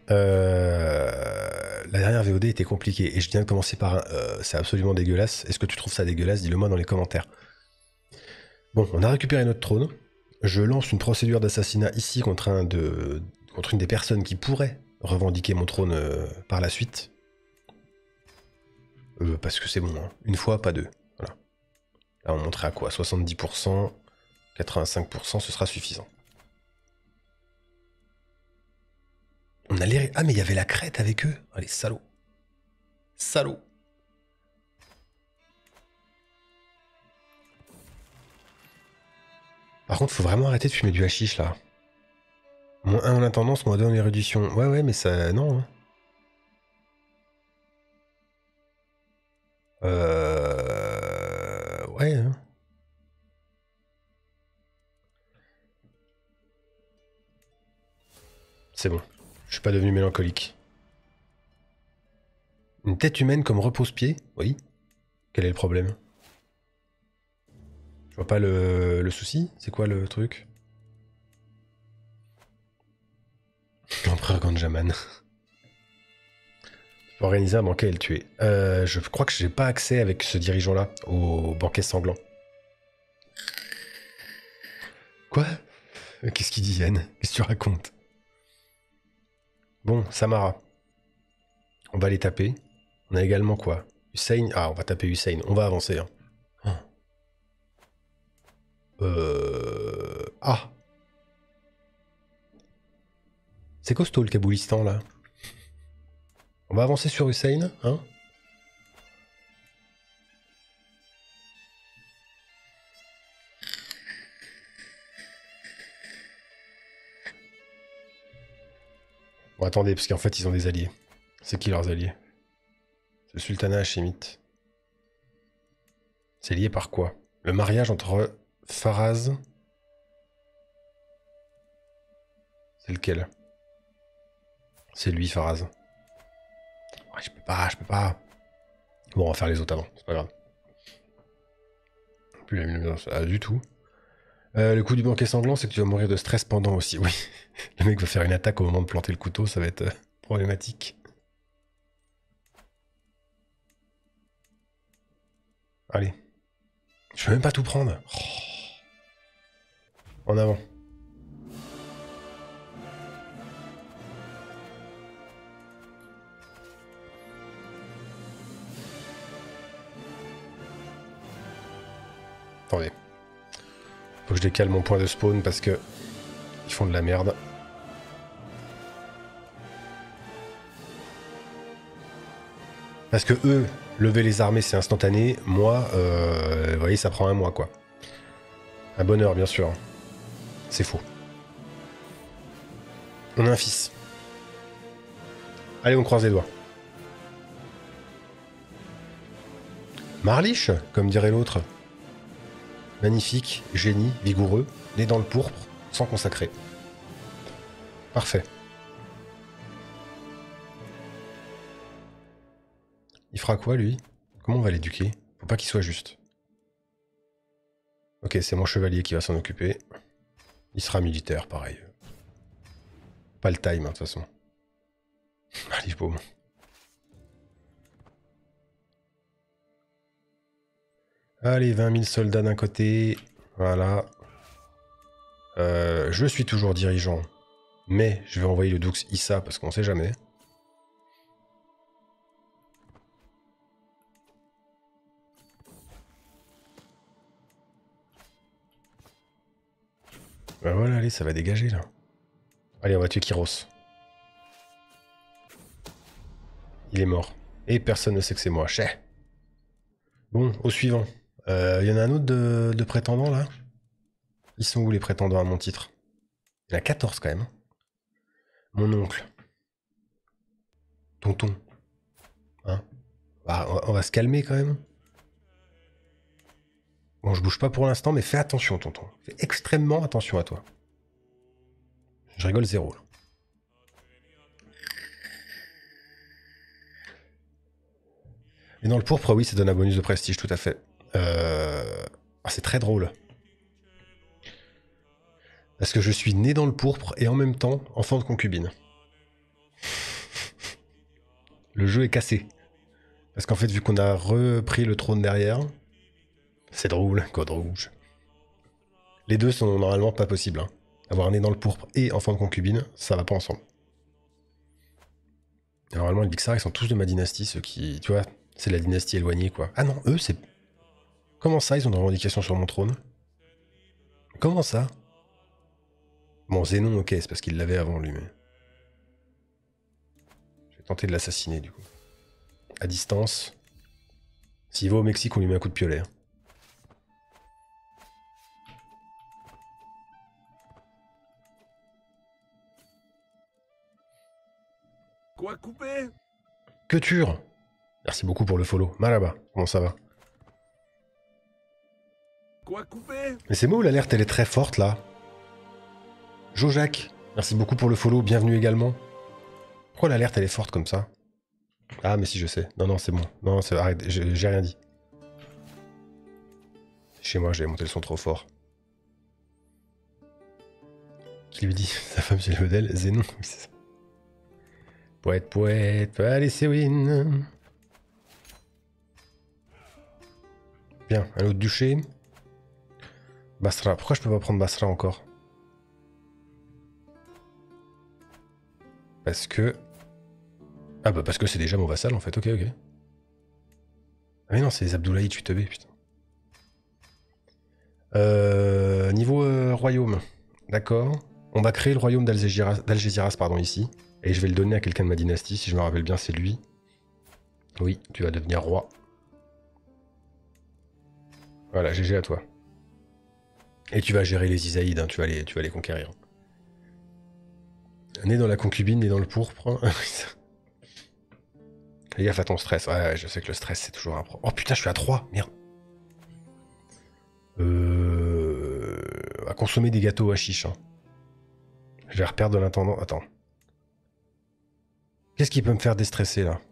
La dernière VOD était compliquée et je viens de commencer par un. C'est absolument dégueulasse. Est-ce que tu trouves ça dégueulasse? Dis-le moi dans les commentaires. Bon, on a récupéré notre trône. Je lance une procédure d'assassinat ici contre une des personnes qui pourrait revendiquer mon trône par la suite. Parce que c'est bon, hein. Une fois, pas deux. Voilà. Là, on monterait à quoi? 70%, 85%, ce sera suffisant. On a l'air... Ah, mais il y avait la crête avec eux. Allez, salauds. Salauds. Par contre, faut vraiment arrêter de fumer du hashish, là. -1 en intendance, -2 en érudition. Ouais, ouais, mais ça... Non, hein. Ouais, hein. C'est bon. Je suis pas devenu mélancolique. Une tête humaine comme repose-pied? Oui. Quel est le problème? Je vois pas le souci. C'est quoi le truc? Empereur Ganjaman. Tu peux organiser un banquet et le tuer. Je crois que j'ai pas accès avec ce dirigeant-là au banquet sanglant. Quoi? Qu'est-ce qu'il dit, Yann? Qu'est-ce que tu racontes? Bon, Samara. On va les taper. On a également quoi? Hussein. Ah, on va taper Hussein. On va avancer. Hein. Ah. C'est costaud le Kaboulistan là. On va avancer sur Hussein, hein? Bon, attendez, parce qu'en fait, ils ont des alliés. C'est qui leurs alliés? C'est le sultanat hachémite. C'est lié par quoi? Le mariage entre Faraz... C'est lequel? C'est lui, Faraz. Ouais, je peux pas, je peux pas. Bon, on va faire les autres avant, c'est pas grave. Plus la luminosité, ah, du tout. Le coup du banquet sanglant, c'est que tu vas mourir de stress pendant aussi, oui. Le mec va faire une attaque au moment de planter le couteau, ça va être problématique. Allez. Je peux même pas tout prendre. Oh. En avant. Attendez. Faut que je décale mon point de spawn parce que ils font de la merde. Parce que eux, lever les armées c'est instantané. Moi, vous voyez, ça prend un mois quoi. Un bonheur bien sûr. C'est faux. On a un fils. Allez, on croise les doigts. Marliche, comme dirait l'autre. Magnifique, génie, vigoureux, né dans le pourpre, sans consacrer. Parfait. Il fera quoi, lui? Comment on va l'éduquer? Faut pas qu'il soit juste. Ok, c'est mon chevalier qui va s'en occuper. Il sera militaire, pareil. Pas le time, hein, de toute façon. Allez, paume. Allez, 20 000 soldats d'un côté. Voilà. Je suis toujours dirigeant. Mais je vais envoyer le Dux Issa parce qu'on sait jamais. Ben voilà, allez, ça va dégager là. Allez, on va tuer Kyros. Il est mort. Et personne ne sait que c'est moi. Chais. Bon, au suivant. Il y en a un autre de prétendants là? Ils sont où les prétendants à mon titre? Il y en a 14 quand même. Mon oncle. Tonton. Hein? Bah, on va se calmer quand même. Bon, je bouge pas pour l'instant, mais fais attention, tonton. Fais extrêmement attention à toi. Je rigole zéro. Là. Et dans le pourpre, oui, ça donne un bonus de prestige, tout à fait. Ah, c'est très drôle. Parce que je suis né dans le pourpre et en même temps enfant de concubine. Le jeu est cassé. Parce qu'en fait, vu qu'on a repris le trône derrière, c'est drôle, code rouge. Les deux sont normalement pas possibles. Hein. Avoir un nez dans le pourpre et enfant de concubine, ça va pas ensemble. Et normalement, les Bixar, ils sont tous de ma dynastie, ceux qui, tu vois, c'est la dynastie éloignée, quoi. Ah non, eux, c'est... Comment ça, ils ont des revendications sur mon trône? Comment ça? Bon, Zénon, ok, c'est parce qu'il l'avait avant, lui, mais... Je vais tenter de l'assassiner, du coup. À distance. S'il va au Mexique, on lui met un coup de piolet. Hein. Quoi couper? Que ture! Merci beaucoup pour le follow. Malaba, comment ça va? Quoi couper? Mais c'est moi où l'alerte, elle est très forte, là. Jojac, merci beaucoup pour le follow, bienvenue également. Pourquoi l'alerte, elle est forte comme ça? Ah, mais si, je sais. Non, non, c'est bon. Non, c'est... arrête, j'ai rien dit. Chez moi, j'avais monté le son trop fort. Qui lui dit sa femme, c'est le modèle? Zénon, oui, c'est ça. Poète, poète, allez, c'est win. Bien, un autre duché. Basra, pourquoi je peux pas prendre Basra encore? Parce que... Ah bah parce que c'est déjà mon vassal en fait, ok, ok. Ah mais non, c'est les Abdoulaye Tutebé, putain. Niveau royaume, d'accord. On va créer le royaume d'Algésiras, pardon, ici. Et je vais le donner à quelqu'un de ma dynastie, si je me rappelle bien, c'est lui. Oui, tu vas devenir roi. Voilà, GG à toi. Et tu vas gérer les Isaïdes, hein, tu vas les conquérir. Né dans la concubine, né dans le pourpre. Fais gaffe à ton stress. Ouais, je sais que le stress, c'est toujours un problème. Oh putain, je suis à 3, merde. À consommer des gâteaux à chiche. Hein. Je vais reperdre de l'intendant. Attends. Qu'est-ce qui peut me faire déstresser, là?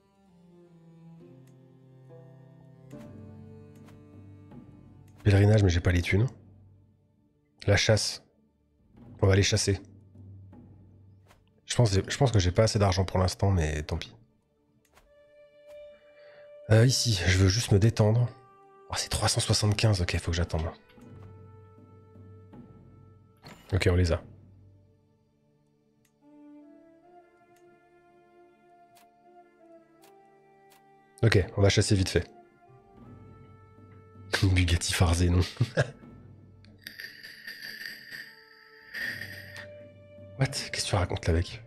Pèlerinage, mais j'ai pas les thunes. La chasse. On va aller chasser. Je pense que j'ai pas assez d'argent pour l'instant, mais tant pis. Ici, je veux juste me détendre. Oh, c'est 375, ok, faut que j'attende. Ok, on les a. Ok, on va chasser vite fait. Bugatti Farzé, non. What? Qu'est-ce que tu racontes là, mec?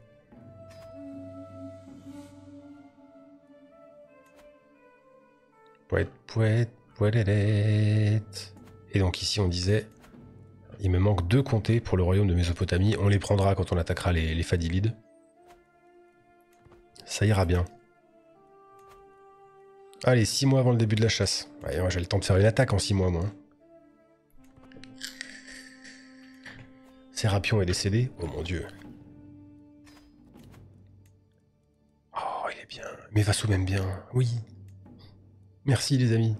Poète, poète, poète. Et donc ici, on disait... Il me manque 2 comtés pour le royaume de Mésopotamie. On les prendra quand on attaquera les Fadilides. Ça ira bien. Allez, 6 mois avant le début de la chasse. Ouais, moi j'ai le temps de faire une attaque en 6 mois, moi. Sérapion est décédé. Oh mon dieu. Oh, il est bien. Mes vassaux m'aiment bien. Oui. Merci les amis.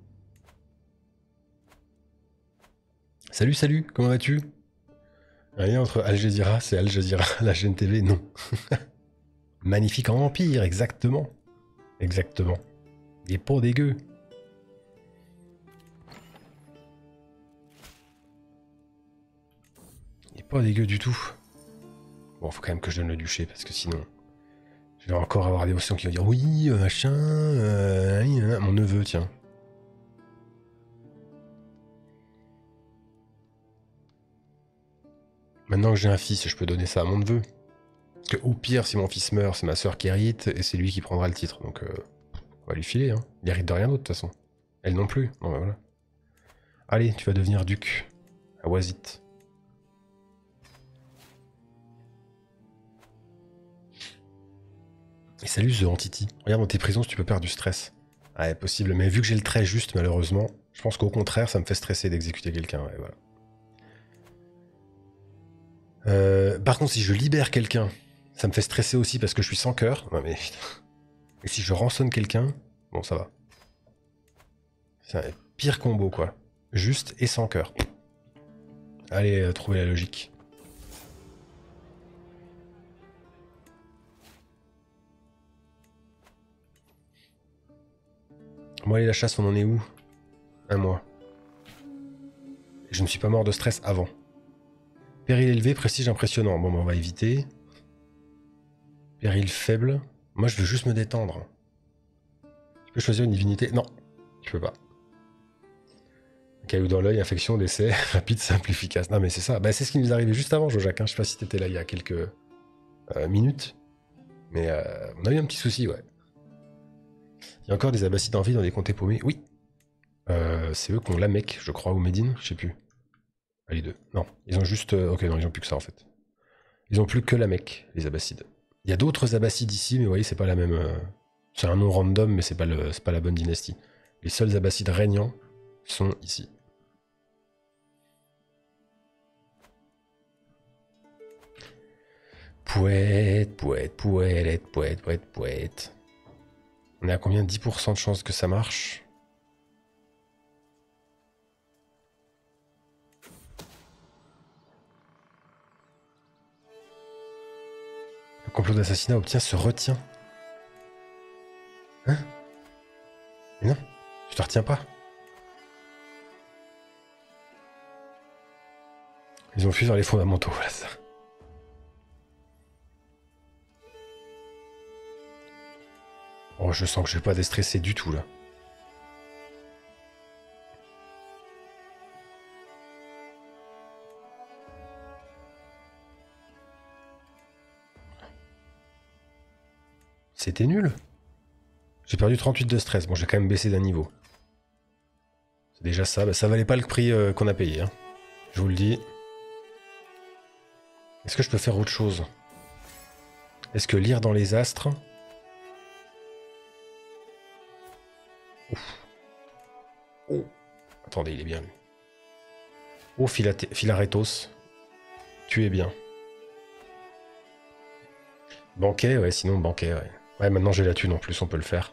Salut, salut, comment vas-tu? Un lien entre Al Jazeera et Al Jazeera, la chaîne TV, non. Magnifique empire, exactement. Exactement. Il est pas dégueu. Il est pas dégueu du tout. Bon, faut quand même que je donne le duché, parce que sinon... Je vais encore avoir des options qui vont dire oui, machin... mon neveu, tiens. Maintenant que j'ai un fils, je peux donner ça à mon neveu. Parce que au pire, si mon fils meurt, c'est ma soeur qui hérite, et c'est lui qui prendra le titre. Donc, on va lui filer, hein. Il hérite de rien d'autre, de toute façon. Elle non plus. Bon, bah voilà. Allez, tu vas devenir duc. À Wazit. Et salut The Entity. Regarde dans tes prisons si tu peux perdre du stress. Ah, ouais, possible. Mais vu que j'ai le trait juste, malheureusement, je pense qu'au contraire, ça me fait stresser d'exécuter quelqu'un. Ouais, voilà. Par contre, si je libère quelqu'un, ça me fait stresser aussi parce que je suis sans cœur. Non mais putain. Et si je rançonne quelqu'un, bon ça va. C'est un pire combo quoi. Juste et sans cœur. Allez, trouver la logique. Moi, et la chasse, on en est où? Un mois. Et je ne suis pas mort de stress avant. Péril élevé, prestige impressionnant. Bon, bah, on va éviter. Péril faible. Moi, je veux juste me détendre. Tu peux choisir une divinité? Non, tu peux pas. Caillou dans l'œil, infection, décès, rapide, simple, efficace. Non, mais c'est ça. Bah, c'est ce qui nous arrivait juste avant, Jean-Jacques. Hein. Je sais pas si t'étais là il y a quelques minutes. Mais on a eu un petit souci, ouais. Il y a encore des abbassides en vie dans des comtés paumés? Oui. C'est eux qui ont la Mecque, je crois, ou Médine, je sais plus. Ah, les deux. Non, ils ont juste... ok, non, ils ont plus que ça, en fait. Ils ont plus que la Mecque, les abbassides. Il y a d'autres abbassides ici, mais vous voyez, c'est pas la même... C'est un nom random, mais c'est pas la bonne dynastie. Les seuls abbassides régnants sont ici. Pouette. On est à combien? 10% de chance que ça marche? Le complot d'assassinat obtient se retient. Hein? Mais non, tu te retiens pas. Ils ont fui vers les fondamentaux, voilà ça. Oh, je sens que je vais pas déstresser du tout, là. C'était nul. J'ai perdu 38 de stress. Bon, j'ai quand même baissé d'un niveau. C'est déjà ça. Bah, ça valait pas le prix qu'on a payé. Hein. Je vous le dis. Est-ce que je peux faire autre chose? Est-ce que lire dans les astres... Ouf. Oh. Attendez, il est bien lui. Oh, Philarétos. Tu es bien. Banquet, ouais, sinon banquet, ouais. Ouais, maintenant j'ai la thune en plus, on peut le faire.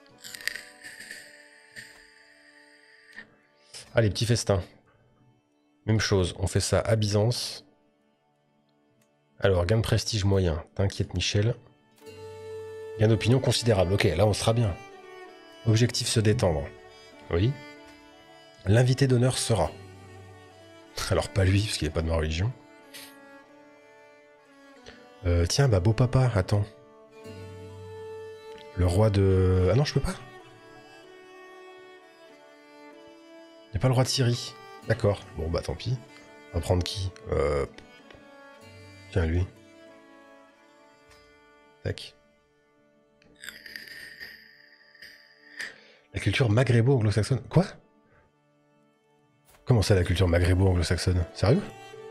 Allez, petit festin. Même chose, on fait ça à Byzance. Alors, gain de prestige moyen. T'inquiète, Michel. Gain d'opinion considérable. Ok, là on sera bien. Objectif se détendre. Oui. L'invité d'honneur sera. Alors, pas lui, parce qu'il n'est pas de ma religion. Tiens, bah, beau papa, attends. Le roi de... Ah non, je peux pas. Il n'y a pas le roi de Syrie. D'accord. Bon, bah tant pis. On va prendre qui? Tiens, lui. Tac. La culture maghrébo-anglo-saxonne. Quoi? Comment ça, la culture maghrébo-anglo-saxonne? Sérieux?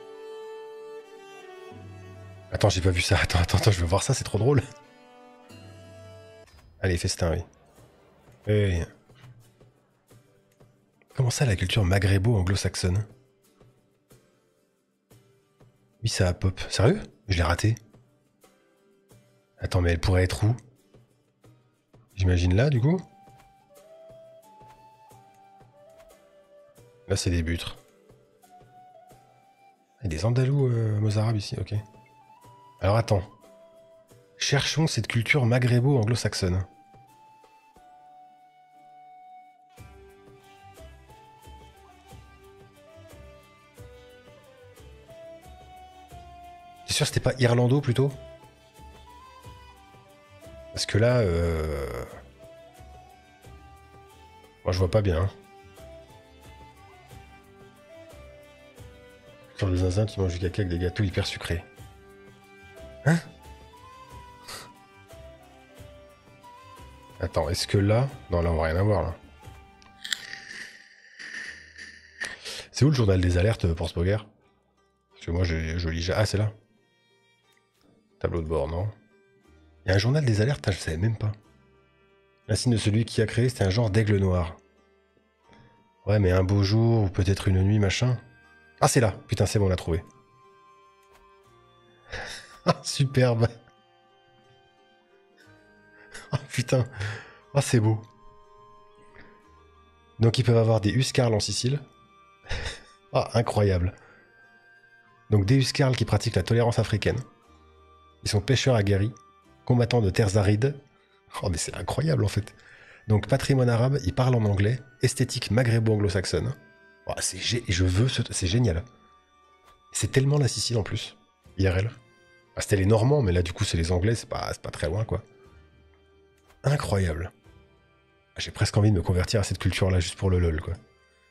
Attends, j'ai pas vu ça. Attends, je veux voir ça, c'est trop drôle. Allez, festin, oui. Oui. Comment ça, la culture maghrébo-anglo-saxonne? Oui, ça a pop. Sérieux? Je l'ai raté. Attends, mais elle pourrait être où? J'imagine là, du coup? Là, c'est des butres. Il y a des Andalous mozarabes ici, ok. Alors, attends. Cherchons cette culture maghrébo-anglo-saxonne. T'es sûr que c'était pas Irlando plutôt? Parce que là, moi je vois pas bien. Sur le zinzin, tu manges du caca avec des gâteaux hyper sucrés. Hein? Attends, est-ce que là... Non, là on va rien avoir là. C'est où le journal des alertes pour Spoger? Parce que moi je lis... Ah, c'est là. Tableau de bord, non? Il y a un journal des alertes, je savais même pas. L'insigne de celui qui a créé, c'était un genre d'aigle noir. Ouais, mais un beau jour, ou peut-être une nuit, machin. Ah, c'est là. Putain, c'est bon, on l'a trouvé. Superbe. Ah, putain. Ah, c'est beau. Donc, ils peuvent avoir des Huscarls en Sicile. Ah, incroyable. Donc, des Huscarls qui pratiquent la tolérance africaine. Ils sont pêcheurs aguerris, combattants de terres arides. Oh, mais c'est incroyable, en fait. Donc patrimoine arabe, il parle en anglais, esthétique maghrébo-anglo-saxonne. Oh, c'est génial. C'est tellement la Sicile en plus, IRL. Ah, c'était les Normands, mais là du coup c'est les Anglais, c'est pas très loin quoi. Incroyable. J'ai presque envie de me convertir à cette culture-là juste pour le lol quoi.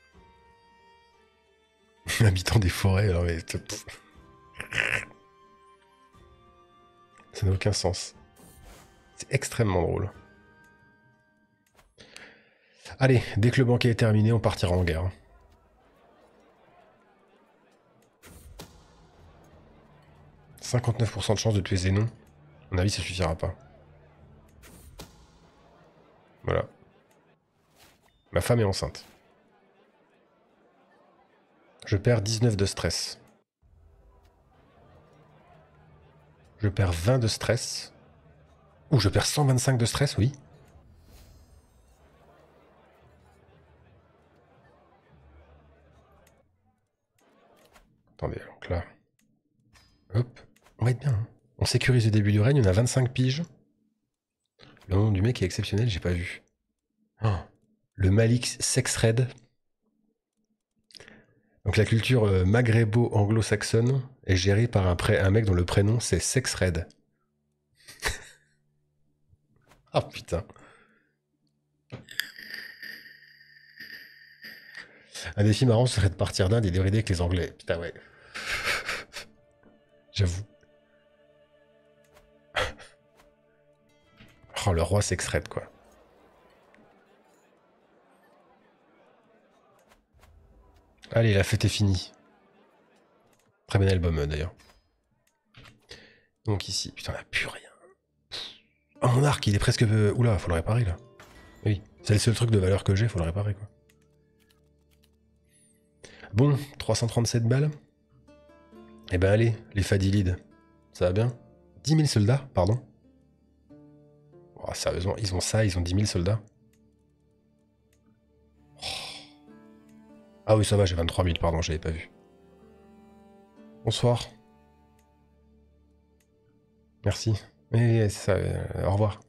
Habitant des forêts, alors mais... Ça n'a aucun sens. C'est extrêmement drôle. Allez, dès que le banquet est terminé, on partira en guerre. 59% de chance de tuer Zénon. À mon avis, ça suffira pas. Voilà. Ma femme est enceinte. Je perds 19 de stress. Je perds 20 de stress. Ouh, je perds 125 de stress, oui. Attendez, donc là... Hop. On va être bien. Hein. On sécurise le début du règne, on a 25 piges. Le nom du mec est exceptionnel, j'ai pas vu. Oh. Le Malik Sexred. Donc la culture maghrébo-anglo-saxonne est gérée par un mec dont le prénom c'est Sexred. Ah putain. Un défi marrant serait de partir d'Inde et de rider avec les Anglais. Putain ouais. J'avoue. Oh le roi Sexred quoi. Allez, la fête est finie. Très bon album d'ailleurs. Donc ici, putain, on a plus rien. Oh mon arc, il est presque... Oula, faut le réparer là. Oui, c'est le seul truc de valeur que j'ai, faut le réparer quoi. Bon, 337 balles. Eh ben allez, les Fadilides. Ça va bien 10 000 soldats, pardon. Oh, sérieusement, ils ont ça, ils ont 10 000 soldats. Oh. Ah oui, ça va, j'ai 23 000, pardon, j'avais pas vu. Bonsoir. Merci. Oui, c'est ça, au revoir.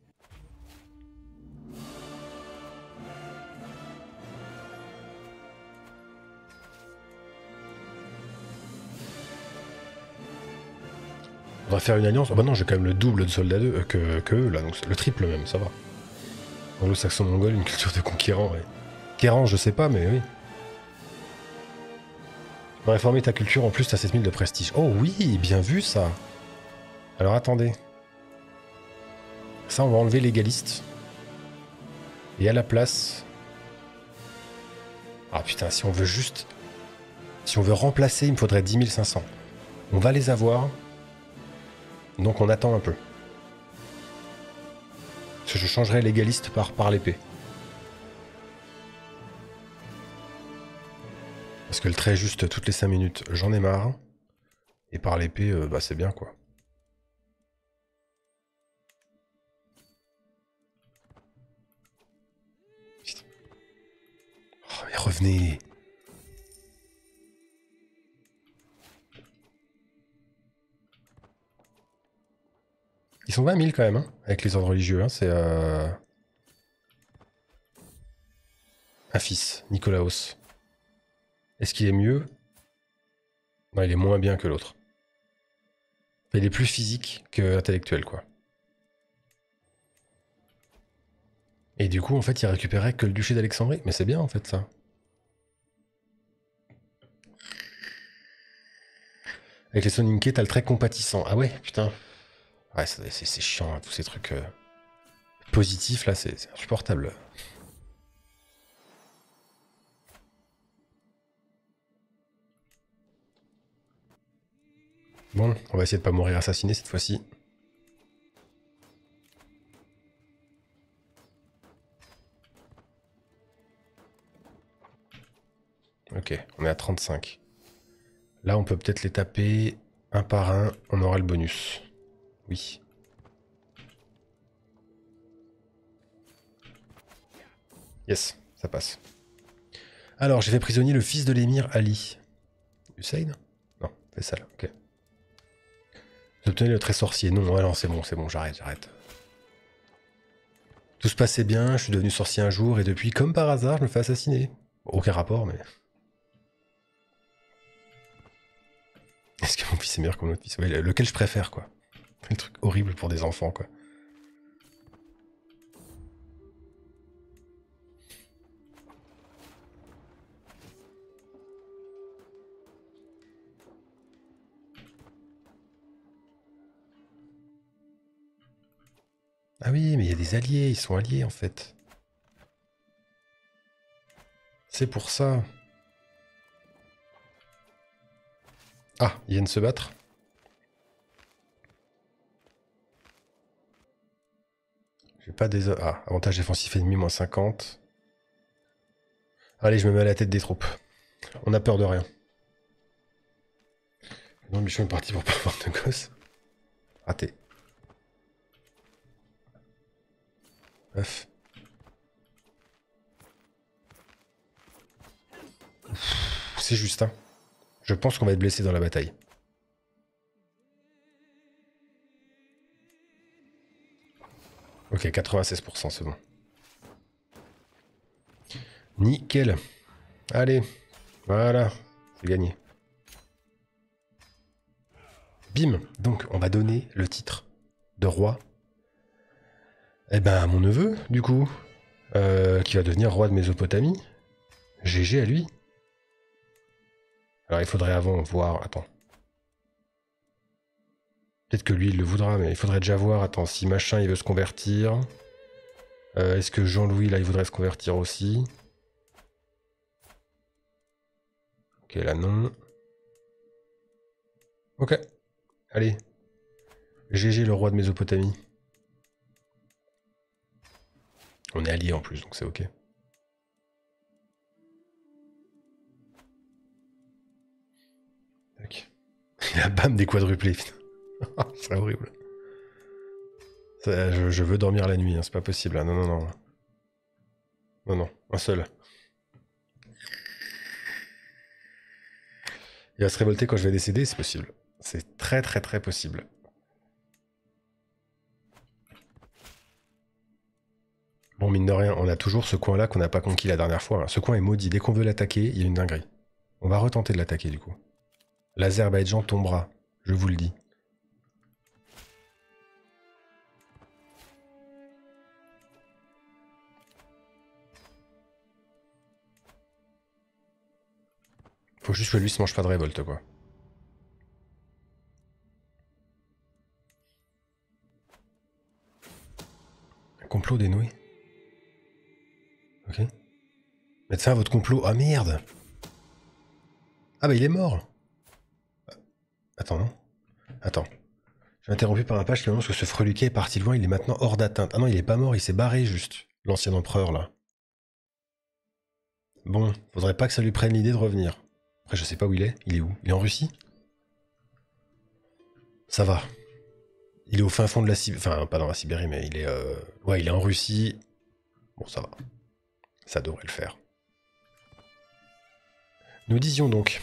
On va faire une alliance. Oh bah non, j'ai quand même le double de soldats que eux, là, donc le triple même, ça va. Anglo-saxon-mongol, une culture de conquérant, ouais. Conquérant, je sais pas, mais oui. Tu vas réformer ta culture, en plus t'as 7000 de prestige. Oh oui, bien vu ça. Alors attendez. Ça, on va enlever légaliste. Et à la place... Ah putain, si on veut juste... Si on veut remplacer, il me faudrait 10 500. On va les avoir... Donc on attend un peu. Parce que je changerai légaliste par l'épée. Parce que le trait juste toutes les 5 minutes, j'en ai marre. Et par l'épée, bah c'est bien quoi. Putain. Oh mais revenez. Ils sont 20 000 quand même, hein, avec les ordres religieux. Hein, c'est un fils, Nicolaos. Est-ce qu'il est mieux? Non, il est moins bien que l'autre. Il est plus physique que intellectuel, quoi. Et du coup, en fait, il récupérait que le duché d'Alexandrie. Mais c'est bien, en fait, ça. Avec les Soninké, t'as le trait compatissant. Ah ouais, putain. Ouais, c'est chiant, hein, tous ces trucs positifs, là, c'est insupportable. Bon, on va essayer de pas mourir assassiné cette fois-ci. Ok, on est à 35. Là, on peut peut-être les taper un par un. On aura le bonus. Oui. Yes, ça passe. Alors, j'ai fait prisonnier le fils de l'émir Ali. Hussein? Non, c'est ça là, ok. J'ai obtenu le trait sorcier. Non, ouais, non, c'est bon, j'arrête. Tout se passait bien, je suis devenu sorcier un jour, et depuis, comme par hasard, je me fais assassiner. Aucun rapport, mais... Est-ce que mon fils est meilleur que mon autre fils? Ouais, lequel je préfère, quoi. Le truc horrible pour des enfants, quoi. Ah oui, mais il y a des alliés, ils sont alliés, en fait. C'est pour ça. Ah, ils viennent se battre. J'ai pas des... Ah, avantage défensif ennemi, moins 50. Allez, je me mets à la tête des troupes. On a peur de rien. Non, Michon est parti pour pas avoir de gosse. Raté. 9. C'est juste, hein. Je pense qu'on va être blessé dans la bataille. Ok, 96%, c'est bon. Nickel. Allez, voilà, c'est gagné. Bim. Donc, on va donner le titre de roi. Eh ben, à mon neveu, du coup, qui va devenir roi de Mésopotamie. GG à lui. Alors, il faudrait avant voir... Attends. Peut-être que lui, il le voudra, mais il faudrait déjà voir... Attends, si machin, il veut se convertir... Est-ce que Jean-Louis, là, il voudrait se convertir aussi? Ok, là, non. Ok. Allez. GG, le roi de Mésopotamie. On est alliés en plus, donc c'est ok. Tac. Il a bam des quadruplés, putain. C'est horrible. Je veux dormir la nuit, hein, c'est pas possible. Hein. Non, non, non. Non, non, un seul. Il va se révolter quand je vais décéder, c'est possible. C'est très très très possible. Bon, mine de rien, on a toujours ce coin-là qu'on n'a pas conquis la dernière fois. Hein. Ce coin est maudit. Dès qu'on veut l'attaquer, il y a une dinguerie. On va retenter de l'attaquer, du coup. L'Azerbaïdjan tombera, je vous le dis. Faut juste que lui se mange pas de révolte, quoi. Un complot dénoué. Ok. Mettez fin à votre complot. Ah merde! Ah bah il est mort! Attends, non? Attends. Je suis interrompu par un page qui annonce que ce freluquet est parti loin, il est maintenant hors d'atteinte. Ah non, il est pas mort, il s'est barré juste. L'ancien empereur, là. Bon, faudrait pas que ça lui prenne l'idée de revenir. Après, je sais pas où il est. Il est où? Il est en Russie? Ça va. Il est au fin fond de la Sibérie. Enfin, pas dans la Sibérie, mais il est... Ouais, il est en Russie. Bon, ça va. Ça devrait le faire. Nous disions donc...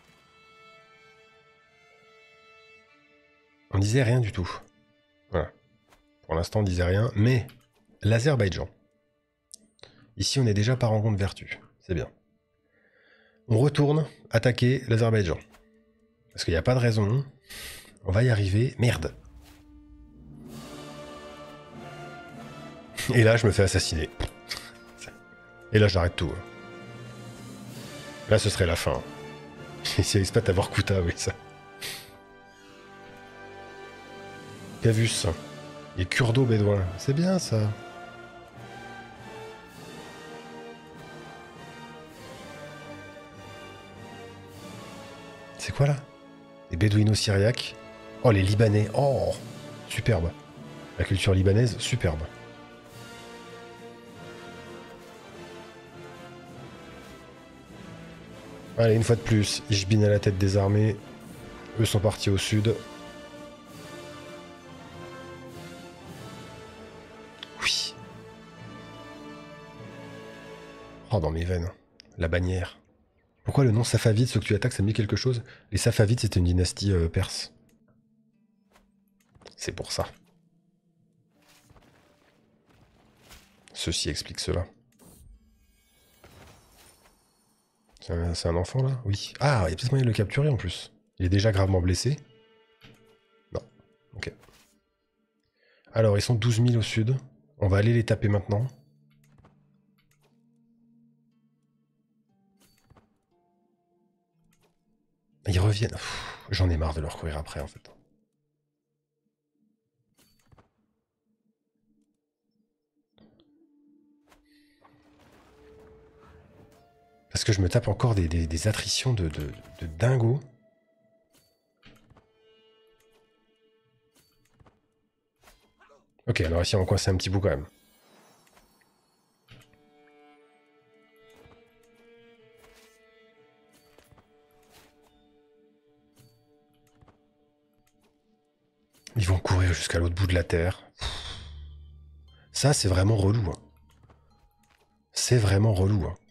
On disait rien du tout. Voilà. Pour l'instant, on disait rien. Mais l'Azerbaïdjan. Ici, on est déjà par rencontre vertu. C'est bien. On retourne attaquer l'Azerbaïdjan. Parce qu'il n'y a pas de raison. On va y arriver. Merde. Et là, je me fais assassiner. Et là, j'arrête tout. Là, ce serait la fin. Si Expat à Vorkuta, oui, ça. Cavus. Et Kurdo bédouin. C'est bien, ça. C'est quoi, là? Les bédouino-syriaques. Oh, les Libanais. Oh, superbe. La culture libanaise, superbe. Allez, une fois de plus, Ishbin à la tête des armées. Eux sont partis au sud. Oui. Oh, dans mes veines. La bannière. Pourquoi le nom Safavide, ceux que tu attaques, ça me dit quelque chose? Les Safavides, c'était une dynastie perse. C'est pour ça. Ceci explique cela. C'est un enfant là? Oui. Ah, il y a peut-être moyen de le capturer en plus. Il est déjà gravement blessé. Non. Ok. Alors, ils sont 12 000 au sud. On va aller les taper maintenant. Ils reviennent. J'en ai marre de leur courir après en fait. Parce que je me tape encore des attritions de dingo. Ok, on a réussi à en coincer un petit bout quand même. Ils vont courir jusqu'à l'autre bout de la terre. Ça, c'est vraiment relou. Hein. C'est vraiment relou. Hein.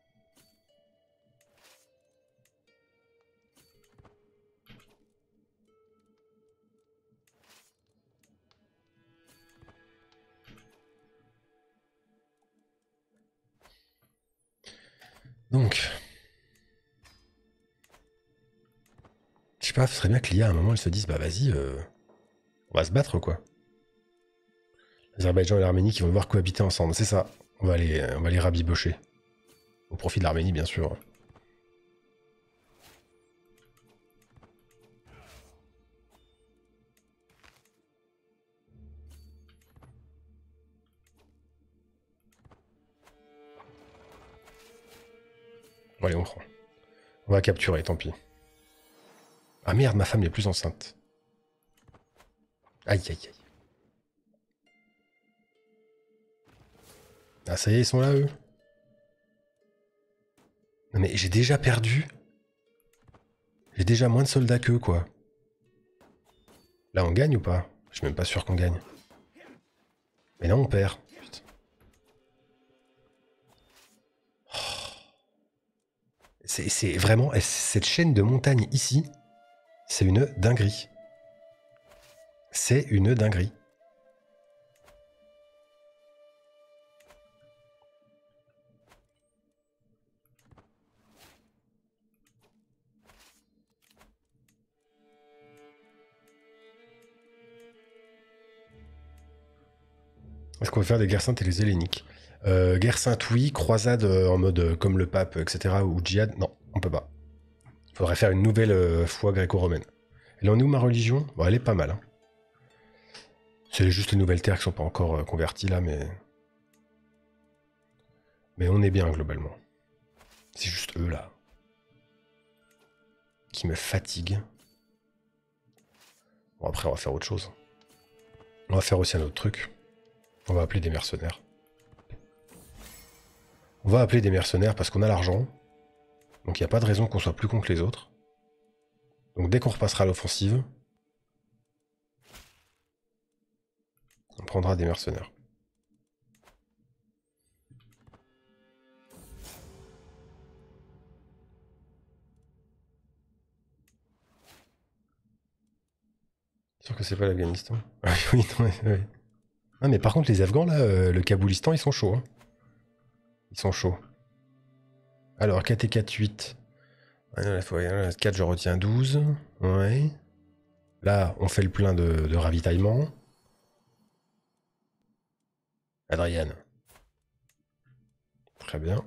Donc, je sais pas, ce serait bien que l'IA à un moment elle se dise bah vas-y, on va se battre quoi. L'Azerbaïdjan et l'Arménie qui vont devoir cohabiter ensemble, c'est ça. On va les rabibocher. Au profit de l'Arménie bien sûr. Bon, allez, on prend. On va capturer, tant pis. Ah merde, ma femme n'est plus enceinte. Aïe aïe aïe. Ah ça y est, ils sont là eux. Non mais j'ai déjà perdu. J'ai déjà moins de soldats qu'eux quoi. Là on gagne ou pas? Je suis même pas sûr qu'on gagne. Mais là on perd. Putain. C'est vraiment... Cette chaîne de montagnes ici, c'est une dinguerie. C'est une dinguerie. Est-ce qu'on va faire des guerres saintes et les helléniques? Guerre sainte, oui. Croisade en mode comme le pape, etc. Ou djihad, non, on peut pas. Il faudrait faire une nouvelle foi gréco-romaine. Et là, on est où ma religion? Bon, elle est pas mal. Hein. C'est juste les nouvelles terres qui sont pas encore converties là, mais... Mais on est bien globalement. C'est juste eux là. Qui me fatiguent. Bon, après, on va faire autre chose. On va faire aussi un autre truc. On va appeler des mercenaires. On va appeler des mercenaires parce qu'on a l'argent. Donc il n'y a pas de raison qu'on soit plus con que les autres. Donc dès qu'on repassera à l'offensive, on prendra des mercenaires. Sûr que c'est pas l'Afghanistan. Ah oui, non, ouais. Ah mais par contre les Afghans là, le Kaboulistan, ils sont chauds. Hein. Ils sont chauds. Alors 4 et 4, 8. 4 je retiens 12. Ouais. Là, on fait le plein de ravitaillement. Adriane. Très bien.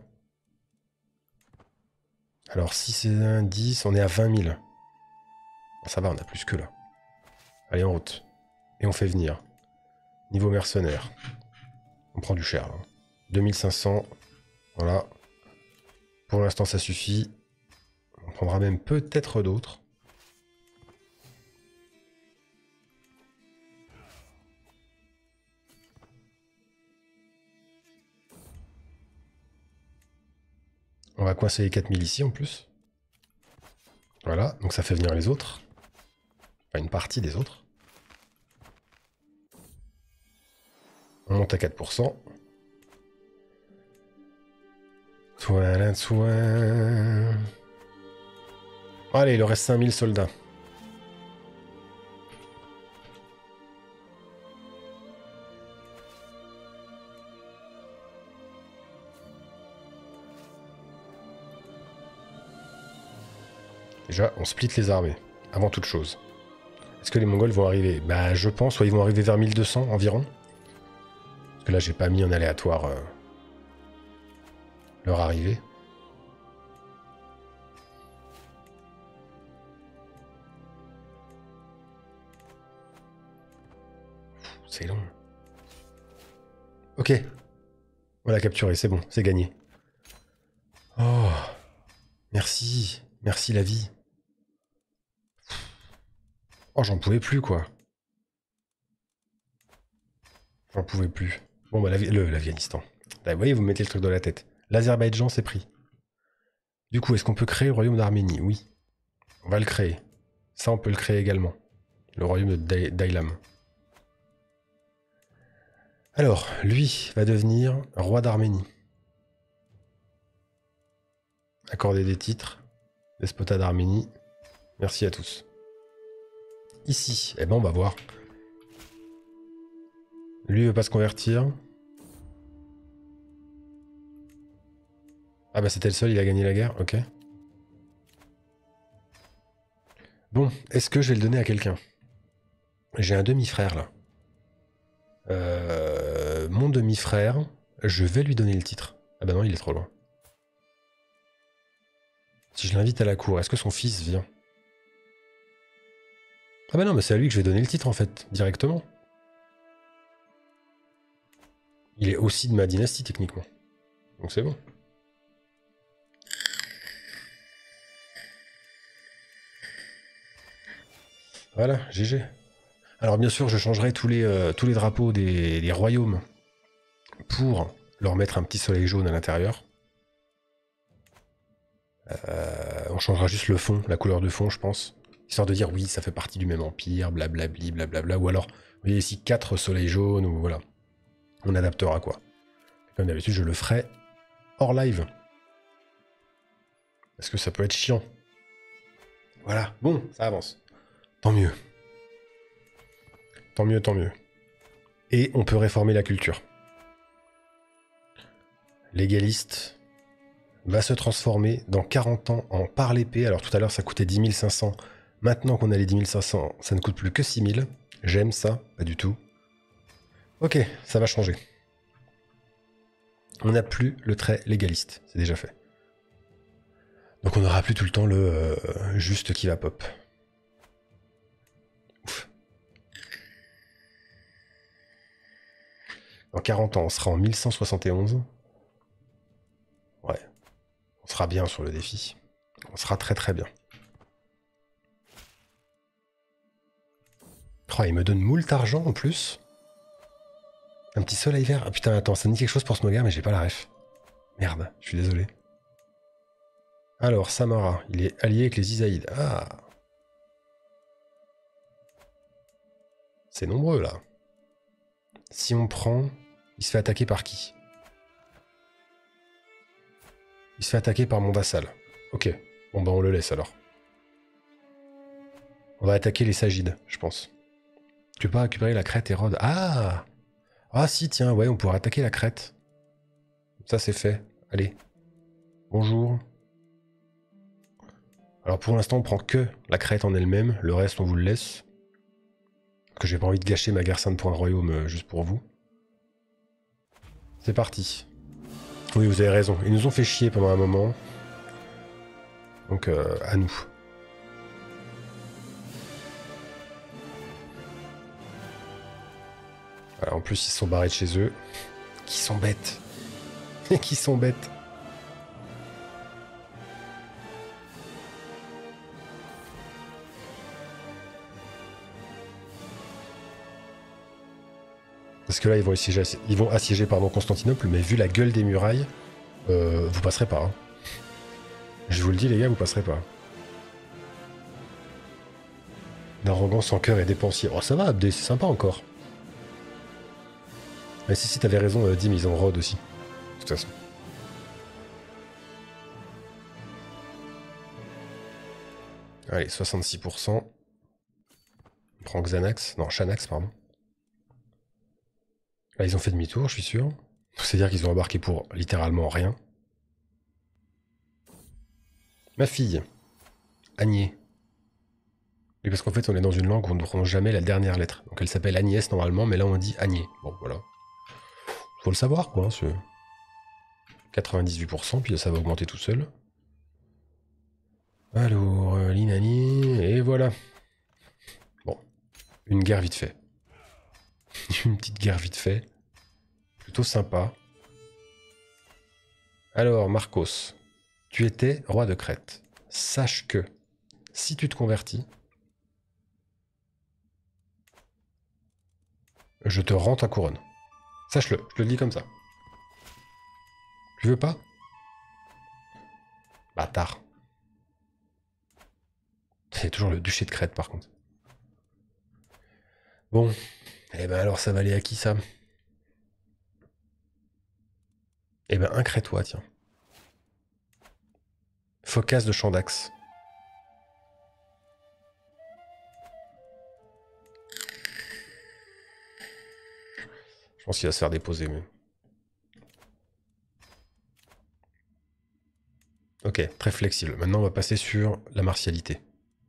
Alors, si c'est un 10, on est à 20 000. Ça va, on a plus que là. Allez, en route. Et on fait venir. Niveau mercenaire. On prend du cher, là. 2500. Voilà. Pour l'instant, ça suffit. On prendra même peut-être d'autres. On va coincer les 4000 ici, en plus. Voilà, donc ça fait venir les autres. Enfin, une partie des autres. On monte à 4%. Soin, soin. Allez, il leur reste 5000 soldats. Déjà, on split les armées, avant toute chose. Est-ce que les Mongols vont arriver? Bah, je pense, soit ils vont arriver vers 1200 environ. Parce que là, j'ai pas mis en aléatoire leur arrivée. C'est long. Ok. On l'a capturé, c'est bon, c'est gagné. Oh. Merci. Merci la vie. Oh, j'en pouvais plus, quoi. J'en pouvais plus. Bon, bah, l'Afghanistan. Vous voyez, vous me mettez le truc dans la tête. L'Azerbaïdjan, c'est pris. Du coup, est-ce qu'on peut créer le royaume d'Arménie? Oui. On va le créer. Ça, on peut le créer également. Le royaume de Dailam. Alors, lui va devenir roi d'Arménie. Accorder des titres. Despotat d'Arménie. Merci à tous. Ici, eh ben on va voir. Lui, il veut pas se convertir. Ah bah c'était le seul, il a gagné la guerre, ok. Bon, est-ce que je vais le donner à quelqu'un? J'ai un demi-frère là. Mon demi-frère, je vais lui donner le titre. Ah bah non, il est trop loin. Si je l'invite à la cour, est-ce que son fils vient? Ah bah non, mais c'est à lui que je vais donner le titre en fait, directement. Il est aussi de ma dynastie techniquement. Donc c'est bon. Voilà, GG. Alors bien sûr, je changerai tous les drapeaux des royaumes pour leur mettre un petit soleil jaune à l'intérieur. On changera juste le fond, la couleur de fond, je pense. Histoire de dire oui, ça fait partie du même empire, blablabli, blablabla. Ou alors, vous voyez ici 4 soleils jaunes, ou voilà. On adaptera quoi. Comme d'habitude, je le ferai hors live. Parce que ça peut être chiant. Voilà, bon, ça avance. Tant mieux. Tant mieux, tant mieux. Et on peut réformer la culture. Légaliste va se transformer dans 40 ans en par l'épée. Alors tout à l'heure ça coûtait 10 500. Maintenant qu'on a les 10 500, ça ne coûte plus que 6 000. J'aime ça, pas du tout. Ok, ça va changer. On n'a plus le trait légaliste, c'est déjà fait. Donc on n'aura plus tout le temps le juste qui va pop. Ouf. Dans 40 ans, on sera en 1171. Ouais. On sera bien sur le défi. On sera très très bien. Oh, il me donne moult argent en plus. Un petit soleil vert. Ah putain, attends, ça me dit quelque chose pour ce Smogar, mais j'ai pas la ref. Merde, je suis désolé. Alors, Samara, il est allié avec les Isaïdes. Ah. C'est nombreux là. Si on prend, il se fait attaquer par qui? Il se fait attaquer par mon vassal. Ok, bon bah on le laisse alors. On va attaquer les Sagides, je pense. Tu peux pas récupérer la Crète et Rhodes. Ah. Ah si, tiens, ouais, on pourrait attaquer la Crète. Ça c'est fait. Allez. Bonjour. Alors pour l'instant, on prend que la Crète en elle-même. Le reste, on vous le laisse. Parce que j'ai pas envie de gâcher ma guerre sainte pour un royaume juste pour vous. C'est parti. Oui, vous avez raison. Ils nous ont fait chier pendant un moment. Donc, à nous. Voilà, en plus, ils se sont barrés de chez eux. Qui sont bêtes. Qui sont bêtes. Parce que là, ils vont assiéger Constantinople, mais vu la gueule des murailles, vous passerez pas. Hein. Je vous le dis, les gars, vous passerez pas. D'arrogance sans cœur et dépensier. Oh, ça va, Abdé, c'est sympa encore. Mais si, t'avais raison, Dim, ils ont Rhodes aussi. De toute façon. Allez, 66%. On prend Xanax. Non, Xanax, pardon. Là, ils ont fait demi-tour, je suis sûr. C'est-à-dire qu'ils ont embarqué pour littéralement rien. Ma fille. Agnès. Oui, parce qu'en fait, on est dans une langue où on ne prononce jamais la dernière lettre. Donc elle s'appelle Agnès normalement, mais là on dit Agnès. Bon, voilà. Faut le savoir, quoi. 98%, puis ça va augmenter tout seul. Alors, l'inani, et voilà. Bon, une guerre vite fait. Une petite guerre vite fait. Plutôt sympa. Alors, Marcos, tu étais roi de Crète. Sache que, si tu te convertis, je te rends ta couronne. Sache-le, je te le dis comme ça. Tu veux pas? Bâtard. C'est toujours le duché de Crète, par contre. Bon, eh ben alors ça va aller à qui, ça? Eh ben un Crétois, tiens. Phocas de Chandax. Je pense qu'il va se faire déposer, mais... Ok, très flexible. Maintenant, on va passer sur la martialité.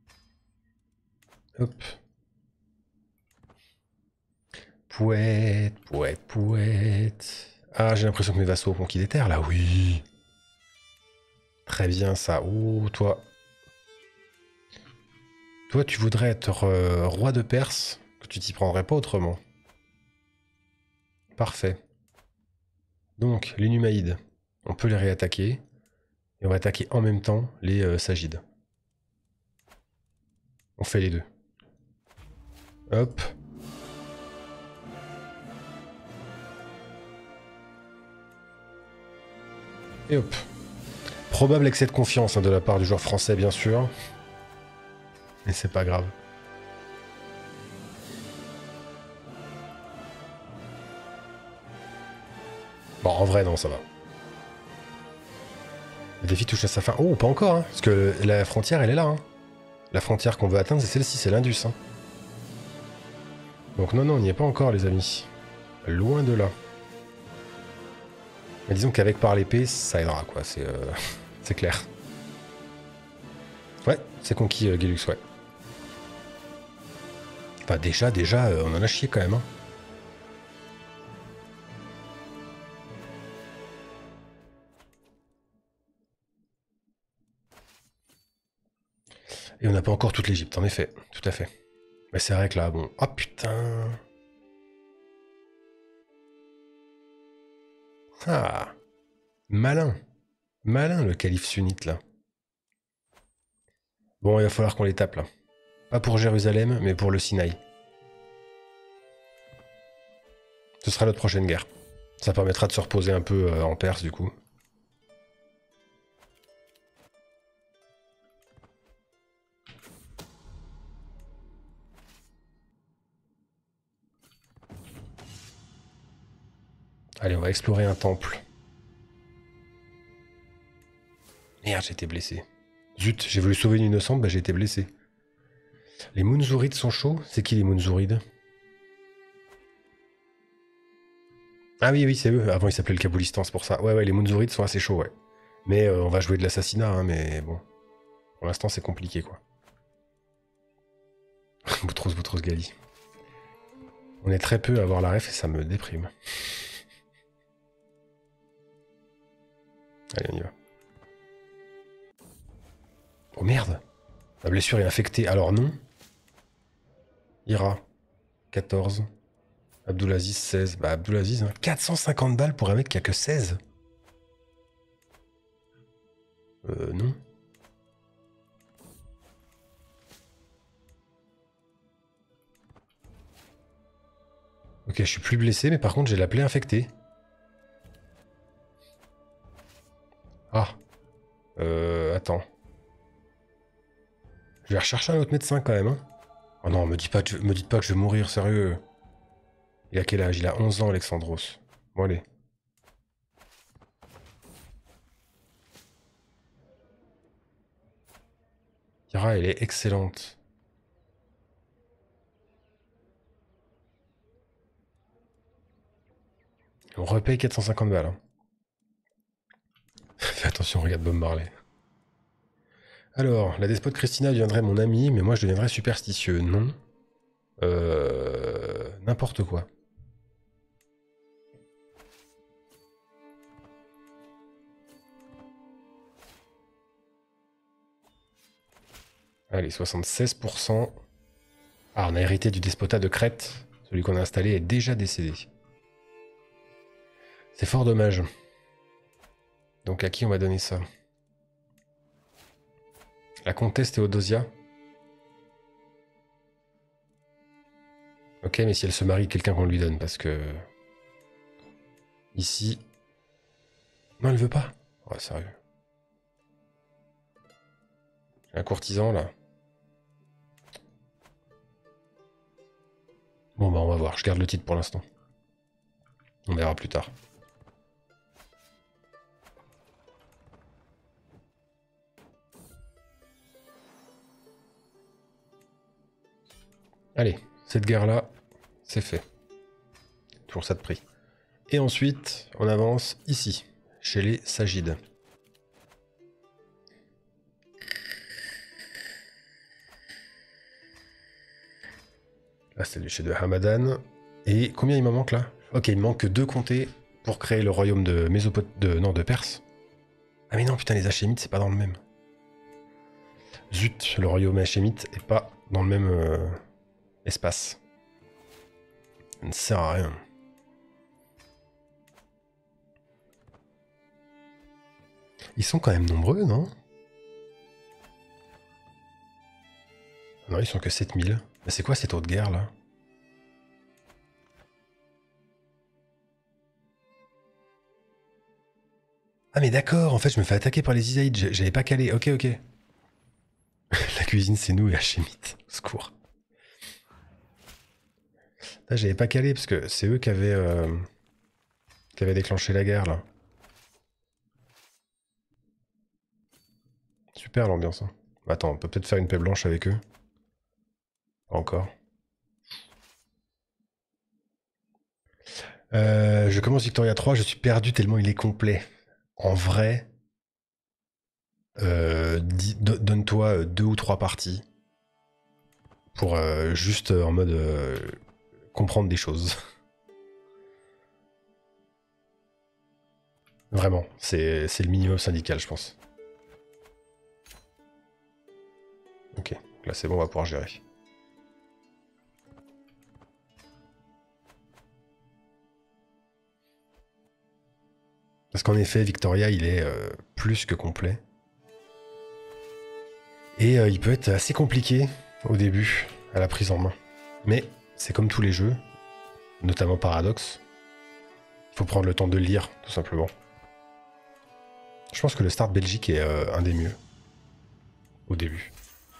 Hop. Pouette, pouette, pouette. Ah, j'ai l'impression que mes vassaux ont conquis des terres, là. Oui. Très bien, ça. Oh, toi. Toi, tu voudrais être roi de Perse, que tu t'y prendrais pas autrement. Parfait. Donc, les Numaïdes, on peut les réattaquer. Et on va attaquer en même temps les Sagides. On fait les deux. Hop. Et hop. Probable excès de confiance de la part du joueur français, bien sûr. Mais c'est pas grave. Bon, en vrai, non, ça va. Le défi touche à sa fin. Oh, pas encore, hein, parce que la frontière, elle est là. Hein. La frontière qu'on veut atteindre, c'est celle-ci, c'est l'Indus. Hein. Donc non, non, on n'y est pas encore, les amis. Loin de là. Mais disons qu'avec par l'épée, ça aidera, quoi. C'est clair. Ouais, c'est conquis, Gilux, ouais. Enfin, déjà, on en a chié quand même. Hein. Et on n'a pas encore toute l'Égypte, en effet. Tout à fait. Mais c'est vrai que là, bon... Oh putain. Ah. Malin. Malin, le calife sunnite, là. Bon, il va falloir qu'on les tape, là. Pas pour Jérusalem, mais pour le Sinaï. Ce sera notre prochaine guerre. Ça permettra de se reposer un peu en Perse, du coup. Allez, on va explorer un temple. Merde, j'ai été blessé. Zut, j'ai voulu sauver une innocente, bah j'ai été blessé. Les Mounzourides sont chauds? C'est qui les Mounzourides? Ah oui, oui, c'est eux. Avant, ils s'appelaient le Kaboulistan, c'est pour ça. Ouais, ouais, les Mounzourides sont assez chauds, ouais. Mais on va jouer de l'assassinat, hein, mais bon. Pour l'instant, c'est compliqué, quoi. Boutros Ghali. On est très peu à avoir la ref et ça me déprime. Allez, on y va. Oh merde! Ma blessure est infectée. Alors non. Ira. 14. Abdulaziz, 16. Bah Abdulaziz, hein. 450 balles pour un mec qui a que 16. Non. Ok, je suis plus blessé, mais par contre j'ai la plaie infectée. Ah. Attends. Je vais rechercher un autre médecin quand même. Hein. Oh non, me dites pas que je vais mourir, sérieux. Il a quel âge? Il a 11 ans, Alexandros. Bon, allez. Yara, elle est excellente. On repaye 450 balles. Hein. Fais attention, regarde Bob Marley. Alors, la despote Christina deviendrait mon amie, mais moi je deviendrais superstitieux. Non. N'importe quoi. Allez, 76%. Ah, on a hérité du despotat de Crète. Celui qu'on a installé est déjà décédé. C'est fort dommage. Donc à qui on va donner ça? La comtesse Théodosia. Ok, mais si elle se marie, quelqu'un qu'on lui donne, parce que... Ici... Non, elle veut pas. Oh, sérieux. J'ai un courtisan, là. Bon, bah on va voir. Je garde le titre pour l'instant. On verra plus tard. Allez, cette guerre-là, c'est fait. Toujours ça de prix. Et ensuite, on avance ici, chez les Sagides. Là, c'est le duché de Hamadan. Et combien il m'en manque là? Ok, il me manque que 2 comtés pour créer le royaume de de Perse. Ah mais non, putain, les Hachémites, c'est pas dans le même. Zut, le royaume Hachémite est pas dans le même espace. Ça ne sert à rien. Ils sont quand même nombreux, non? Non, ils sont que 7000. Mais c'est quoi cette autre guerre là? Ah mais d'accord, en fait je me fais attaquer par les Isaïdes, j'avais pas calé, ok. La cuisine c'est nous et Hachémite, au secours. Là j'avais pas calé parce que c'est eux qui avaient déclenché la guerre là. Super l'ambiance. Hein. Attends, on peut peut-être faire une paix blanche avec eux. Pas encore. Je commence Victoria 3, je suis perdu tellement il est complet. En vrai, donne-toi 2 ou 3 parties pour juste en mode comprendre des choses. Vraiment, c'est le minimum syndical, je pense. Ok, là c'est bon, on va pouvoir gérer. Parce qu'en effet, Victoria, il est plus que complet. Et il peut être assez compliqué au début, à la prise en main. Mais c'est comme tous les jeux, notamment Paradox. Il faut prendre le temps de le lire, tout simplement. Je pense que le start Belgique est un des mieux. Au début.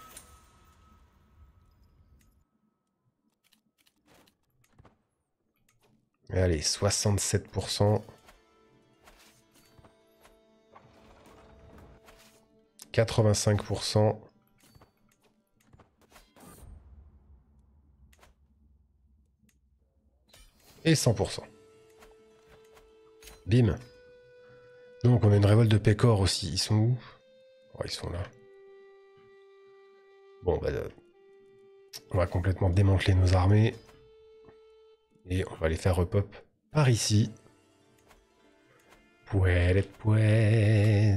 Et allez, 67%. 85%. Et 100%. Bim. Donc on a une révolte de Pécor aussi. Ils sont où? Oh, ils sont là. Bon, bah, on va complètement démanteler nos armées. Et on va les faire repop par ici. Pouette. Oui,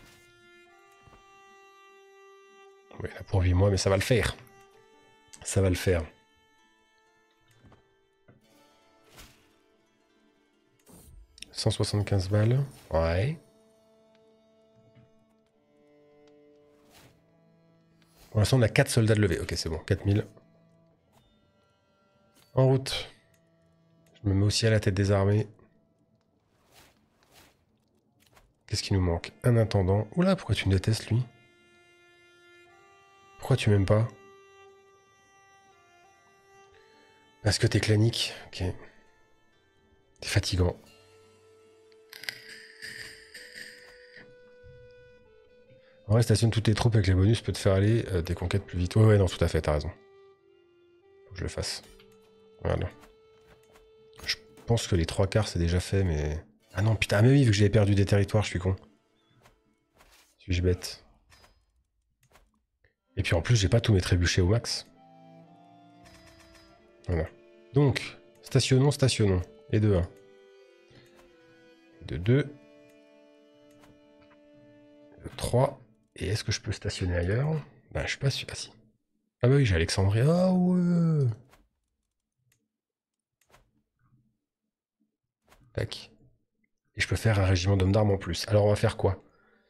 là pour 8 mois, mais ça va le faire. Ça va le faire. « 175 balles. Ouais. Pour l'instant, on a 4 soldats de levée. Ok, c'est bon. 4000. En route. Je me mets aussi à la tête des armées. Qu'est-ce qui nous manque? Un intendant. Oula, pourquoi tu me détestes, lui? Pourquoi tu m'aimes pas? Parce que t'es clanique. Ok. T'es fatigant. En vrai, stationne toutes tes troupes avec les bonus peut te faire aller des conquêtes plus vite. Ouais, non, tout à fait, t'as raison. Faut que je le fasse. Voilà. Je pense que les 3/4 c'est déjà fait, mais... Ah non, putain, mais oui, vu que j'avais perdu des territoires, je suis con. Suis-je bête? Et puis en plus, j'ai pas tous mes trébuchés au max. Voilà. Donc, stationnons, stationnons. Et de 1. De 2. De 3. Et est-ce que je peux stationner ailleurs? Ben, je suis pas sûr. Ah si. Ah bah oui, j'ai Alexandrie. Ah ouais. Tac. Et je peux faire un régiment d'hommes d'armes en plus. Alors on va faire quoi?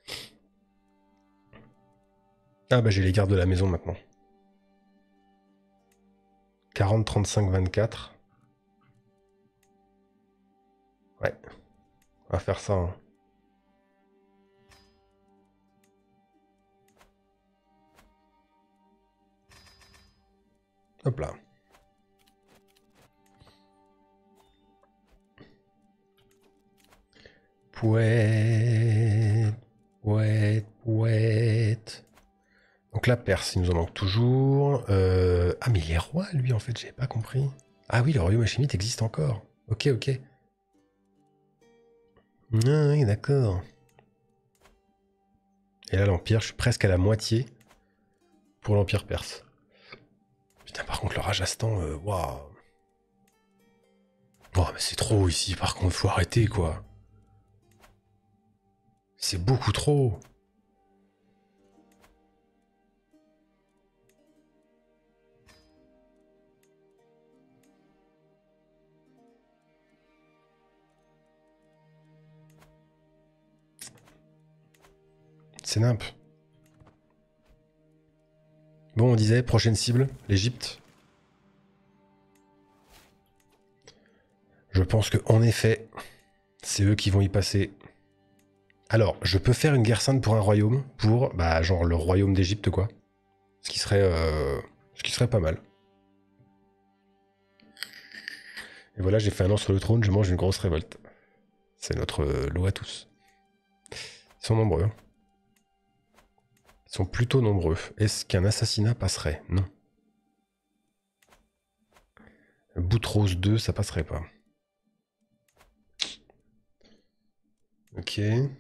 Ah bah j'ai les gardes de la maison maintenant. 40, 35, 24. Ouais. On va faire ça. Hein. Hop là. Pouette. Pouette. Pouette. Donc la Perse, il nous en manque toujours. Ah mais il est roi lui en fait, j'avais pas compris. Ah oui, le royaume hachémite existe encore. Ok, ok. Ah oui, d'accord. Et là l'Empire, je suis presque à la moitié pour l'Empire perse. Putain, par contre le Rajasthan, waouh. Oh mais c'est trop ici, par contre, faut arrêter quoi. C'est beaucoup trop. C'est nimp. Bon, on disait, prochaine cible, l'Égypte. Je pense que en effet, c'est eux qui vont y passer. Alors, je peux faire une guerre sainte pour un royaume, pour, bah, genre le royaume d'Égypte, quoi. Ce qui serait pas mal. Et voilà, j'ai fait un an sur le trône, je mange une grosse révolte. C'est notre loi à tous. Ils sont nombreux. Hein. Ils sont plutôt nombreux. Est-ce qu'un assassinat passerait? Non. Boutros 2, ça passerait pas. Ok.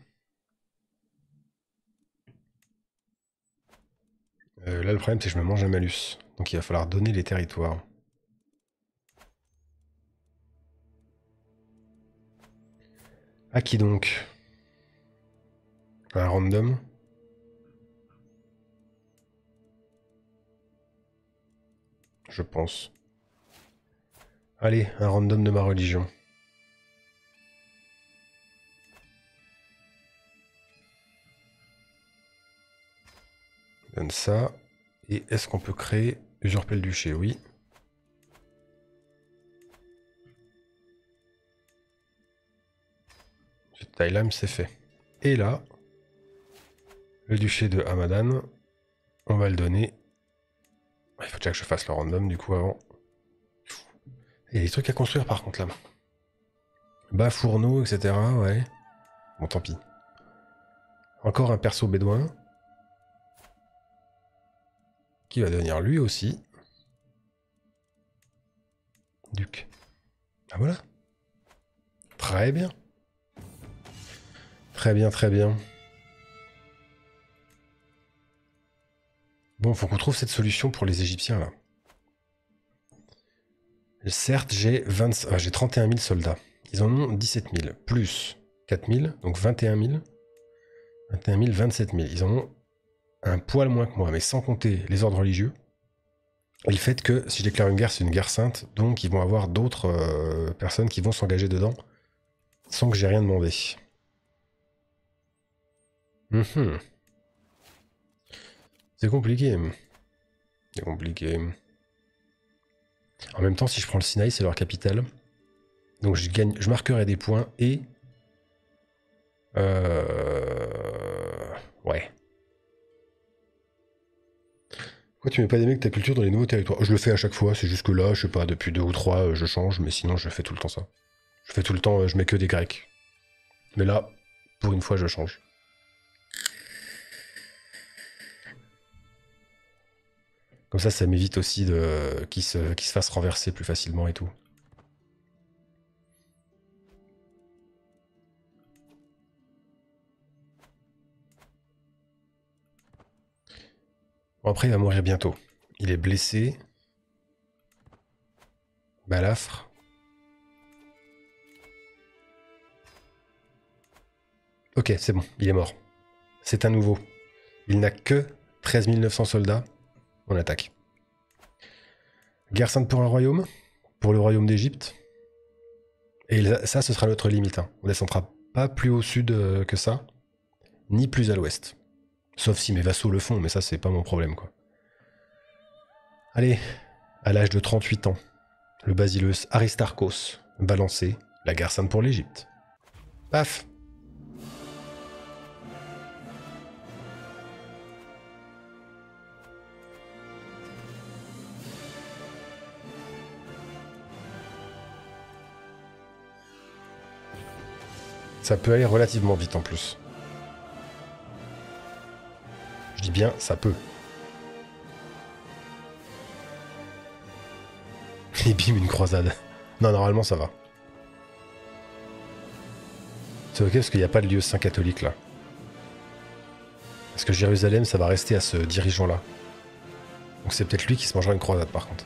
Là, le problème, c'est que je me mange un malus. Donc il va falloir donner les territoires. À qui donc? Un random? Je pense. Allez, un random de ma religion. Donne ça. Et est-ce qu'on peut créer usurper le duché? Oui. Thailand, c'est fait. Et là, le duché de Hamadan, on va le donner. Il faut déjà que je fasse le random du coup avant. Il y a des trucs à construire par contre là. Bas fourneau, etc. Ouais. Bon, tant pis. Encore un perso bédouin. Qui va devenir lui aussi. Duc. Ah voilà. Très bien. Très bien, très bien. Bon, faut qu'on trouve cette solution pour les Égyptiens là. Certes, j'ai 31 000 soldats. Ils en ont 17 000, plus 4 000, donc 21 000. 21 000, 27 000. Ils en ont un poil moins que moi, mais sans compter les ordres religieux. Et le fait que si je déclare une guerre, c'est une guerre sainte, donc ils vont avoir d'autres personnes qui vont s'engager dedans sans que j'ai rien demandé. C'est compliqué. C'est compliqué. En même temps, si je prends le Sinaï, c'est leur capitale. Donc je marquerai des points et... Ouais. Pourquoi tu mets pas des mecs de ta culture dans les nouveaux territoires? Je le fais à chaque fois, c'est juste que là, je sais pas, depuis 2 ou 3, je change, mais sinon je fais tout le temps ça. Je fais tout le temps, je mets que des Grecs. Mais là, pour une fois, je change. Comme ça m'évite aussi de qu'ils se fassent renverser plus facilement et tout. Bon, après, il va mourir bientôt. Il est blessé. Balafre. Ok, c'est bon, il est mort. C'est un nouveau. Il n'a que 13 900 soldats. On attaque. Guerre sainte pour un royaume. Pour le royaume d'Égypte. Et ça, ce sera notre limite. Hein. On descendra pas plus au sud que ça. Ni plus à l'ouest. Sauf si mes vassaux le font, mais ça, c'est pas mon problème, quoi. Allez, à l'âge de 38 ans, le basileus Aristarchos va lancer la guerre sainte pour l'Égypte. Paf! Ça peut aller relativement vite en plus. Je dis bien, ça peut. Et bim, une croisade. Non, normalement ça va. C'est ok parce qu'il n'y a pas de lieu saint catholique là. Parce que Jérusalem, ça va rester à ce dirigeant-là. Donc c'est peut-être lui qui se mangera une croisade par contre.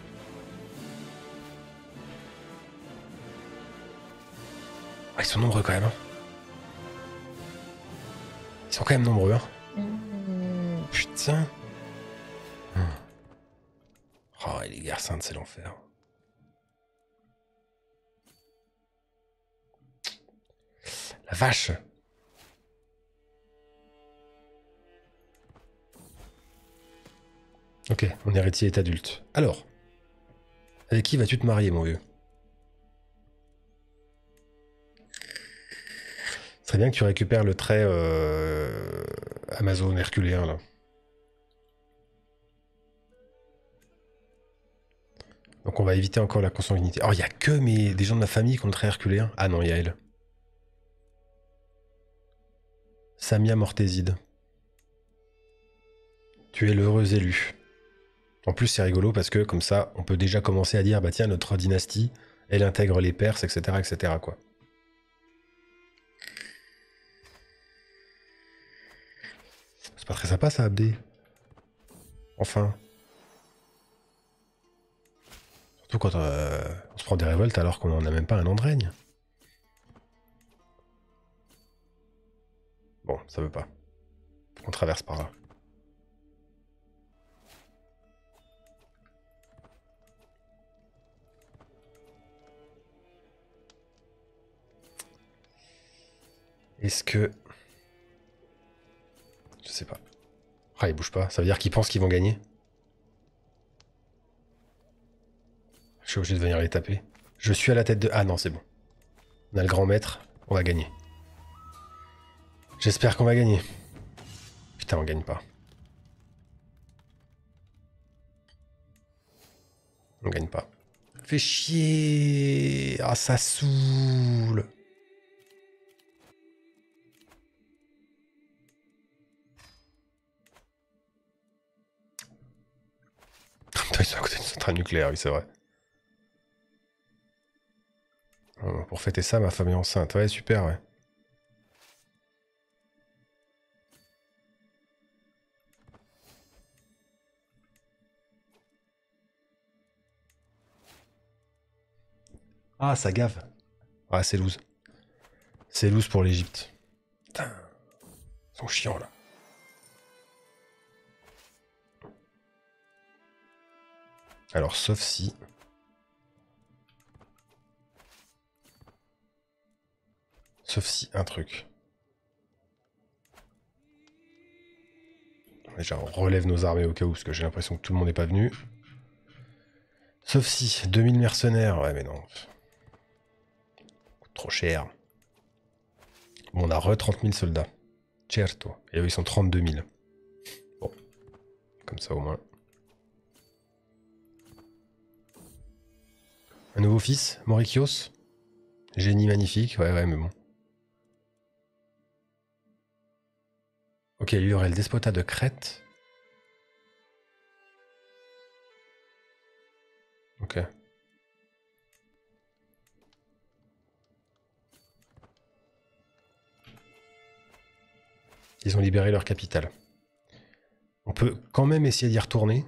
Ah, ils sont nombreux quand même. Hein. Ils sont quand même nombreux. Hein. Putain. Oh, et les guerres saintes, c'est l'enfer. La vache. Ok, mon héritier est adulte. Alors, avec qui vas-tu te marier, mon vieux? Ce serait bien que tu récupères le trait Amazon herculéen, là. Donc on va éviter encore la consanguinité. Oh, il n'y a que des gens de ma famille qui ont le trait herculéen. Ah non, il y a elle. Samia Mortéside. Tu es l'heureux élu. En plus, c'est rigolo parce que comme ça, on peut déjà commencer à dire, bah tiens, notre dynastie, elle intègre les Perses, etc., etc., quoi. C'est pas très sympa, ça, Abdé. Enfin. Surtout quand on se prend des révoltes alors qu'on n'a même pas un an de règne. Bon, ça veut pas. Faut qu'on traverse par là. Est-ce que... Je sais pas. Ah, ils bougent pas. Ça veut dire qu'ils pensent qu'ils vont gagner. Je suis obligé de venir les taper. Je suis à la tête de... Ah non, c'est bon. On a le grand maître. On va gagner. J'espère qu'on va gagner. Putain, on gagne pas. On gagne pas. Fais chier. Ah, ça saoule. Ils sont à côté d'une centrale nucléaire, oui, c'est vrai. Pour fêter ça, ma femme est enceinte. Ouais, super, ouais. Ah, ça gave. Ah, c'est loose. C'est loose pour l'Égypte. Putain. Ils sont chiants, là. Alors, sauf si... Sauf si un truc. Déjà, on relève nos armées au cas où, parce que j'ai l'impression que tout le monde n'est pas venu. Sauf si 2000 mercenaires. Ouais, mais non. Coûte trop cher. Bon, on a re 30 000 soldats. Certo. Et eux, ils sont 32 000. Bon. Comme ça, au moins. Un nouveau fils, Maurikios. Génie magnifique. Ouais, mais bon. Ok, lui, il y aurait le despotat de Crète. Ok. Ils ont libéré leur capitale. peut quand même essayer d'y retourner.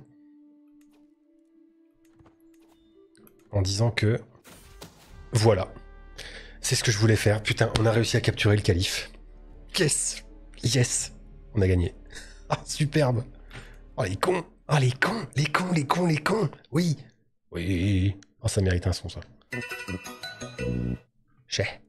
En disant que... Voilà. C'est ce que je voulais faire. Putain, on a réussi à capturer le calife. Yes. Yes. On a gagné. Ah, superbe. Oh, les cons. Oh, les cons. Les cons, les cons, les cons. Oui. Oui. Oh, ça mérite un son, ça. Chais.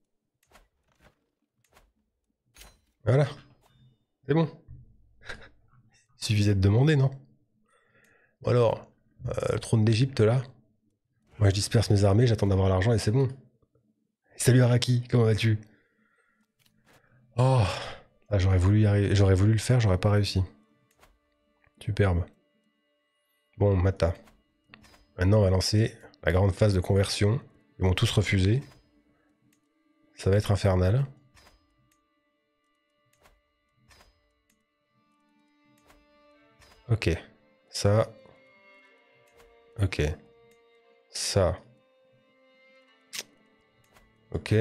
Voilà. C'est bon. Il suffisait de demander, non? Bon alors, le trône d'Égypte, là. Moi, je disperse mes armées, j'attends d'avoir l'argent et c'est bon. Salut Araki, comment vas-tu? Oh, ah, j'aurais voulu y arriver, j'aurais voulu le faire, j'aurais pas réussi. Superbe. Bon, Mata. Maintenant, on va lancer la grande phase de conversion. Ils vont tous refuser. Ça va être infernal. Ok. Ça. Ok. Ça. Ok.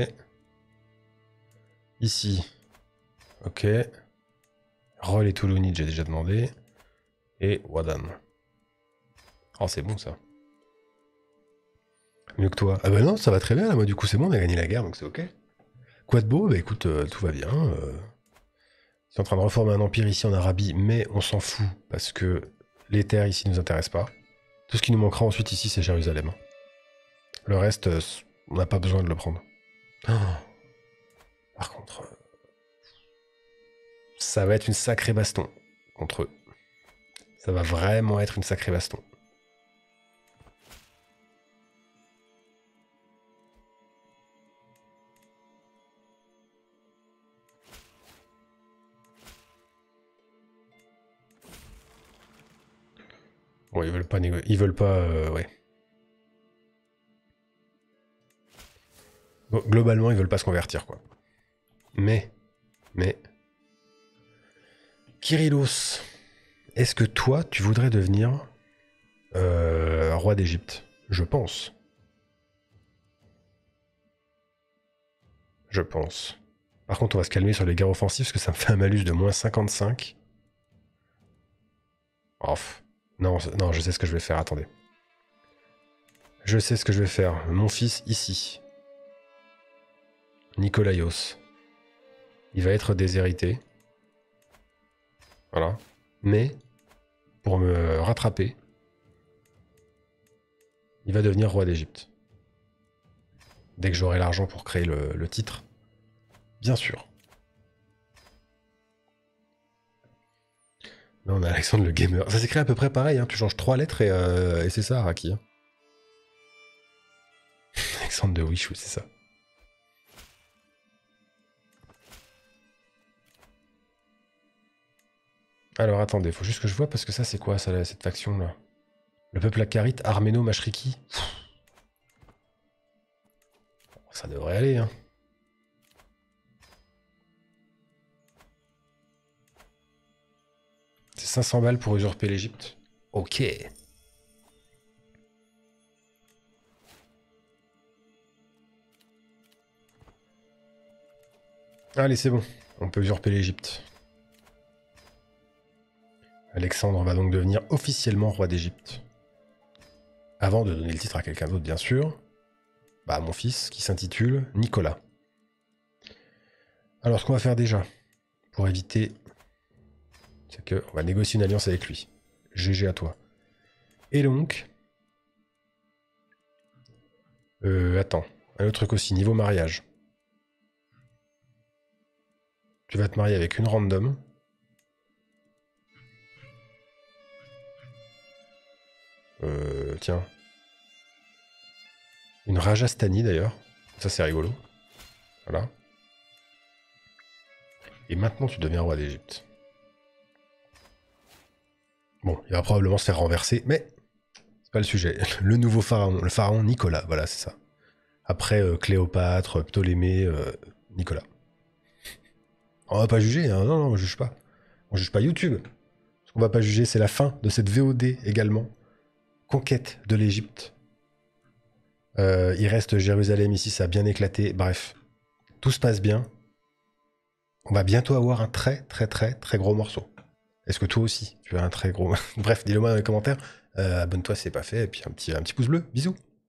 Ici. Ok. Roll et Toulounid, j'ai déjà demandé. Et Wadan. Oh, c'est bon ça. Mieux que toi. Ah bah non, ça va très bien là, moi du coup c'est bon, on a gagné la guerre, donc c'est ok. Quoi de beau? Bah écoute, tout va bien. Je suis en train de reformer un empire ici en Arabie, mais on s'en fout, parce que les terres ici nous intéressent pas. Tout ce qui nous manquera ensuite ici, c'est Jérusalem. Le reste, on n'a pas besoin de le prendre. Oh. Par contre, ça va être une sacrée baston contre eux. Ça va vraiment être une sacrée baston. Bon, ils veulent pas négocier. Ils veulent pas... ouais. Bon, globalement, ils veulent pas se convertir, quoi. Mais... Kyrillos, est-ce que toi, tu voudrais devenir roi d'Égypte? Je pense. Je pense. Par contre, on va se calmer sur les guerres offensives, parce que ça me fait un malus de moins 55. Off. Non, non, je sais ce que je vais faire, attendez. Je sais ce que je vais faire. Mon fils, ici. Nikolaios. Il va être déshérité. Voilà. Mais, pour me rattraper, il va devenir roi d'Égypte. Dès que j'aurai l'argent pour créer le titre. Bien sûr. Là, on a Alexandre le gamer. Ça s'écrit à peu près pareil, hein. Tu changes 3 lettres et c'est ça, Araki. Hein. Alexandre de Wish, oui, c'est ça. Alors, attendez, faut juste que je vois, parce que ça, c'est quoi, ça, cette faction-là? Le peuple Akarite, Arméno, Mashriki. Ça devrait aller, hein. C'est 500 balles pour usurper l'Égypte. Ok. Allez, c'est bon. On peut usurper l'Égypte. Alexandre va donc devenir officiellement roi d'Égypte. Avant de donner le titre à quelqu'un d'autre, bien sûr. Bah, mon fils, qui s'intitule Nicolas. Alors, ce qu'on va faire déjà, pour éviter... c'est qu'on va négocier une alliance avec lui. GG à toi. Et donc... attends. Un autre truc aussi, niveau mariage. Tu vas te marier avec une random. Tiens. Une Rajasthani d'ailleurs. Ça c'est rigolo. Voilà. Et maintenant tu deviens roi d'Égypte. Bon, il va probablement se faire renverser, mais c'est pas le sujet. Le nouveau pharaon, le pharaon Nicolas, voilà, c'est ça. Après Cléopâtre, Ptolémée, Nicolas. On va pas juger, hein. Non, on juge pas. On juge pas YouTube. Ce qu'on va pas juger, c'est la fin de cette VOD également. Conquête de l'Égypte. Il reste Jérusalem ici, ça a bien éclaté. Bref, tout se passe bien. On va bientôt avoir un très gros morceau. Est-ce que toi aussi, tu as un très gros... Bref, dis-le moi dans les commentaires. Abonne-toi si c'est pas fait, et puis un petit pouce bleu. Bisous.